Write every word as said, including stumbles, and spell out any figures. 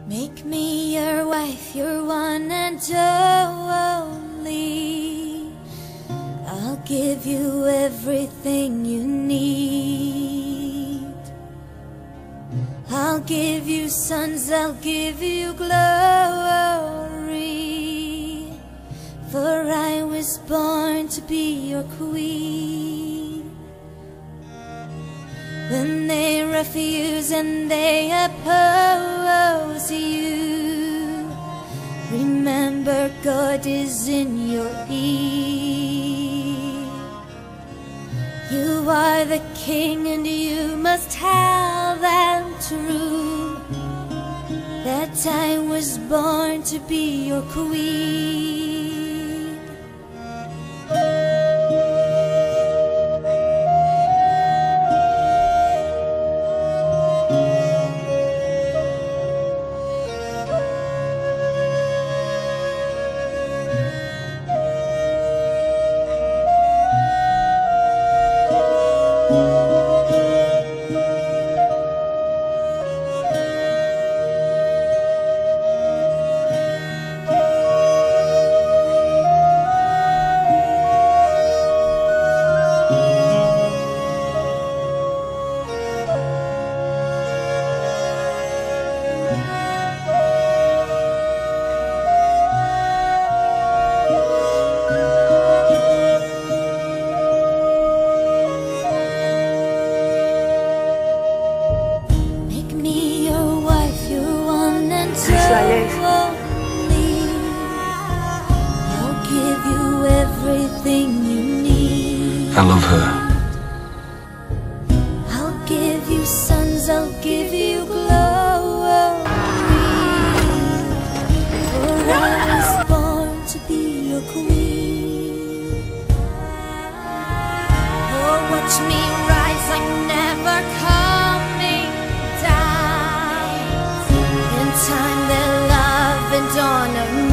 Make me your wife, your one and only. I'll give you everything you need. I'll give you sons, I'll give you glory, for I was born to be your queen. When they refuse and they oppose you, remember God is in your ear. You are the king and you must tell them true, that I was born to be your queen. I'll give you everything you need. I love her. I'll give you sons, I'll give you glory, for I was born to be your queen. Oh, watch me rise, I'm never coming down. In time they'll love and dawn of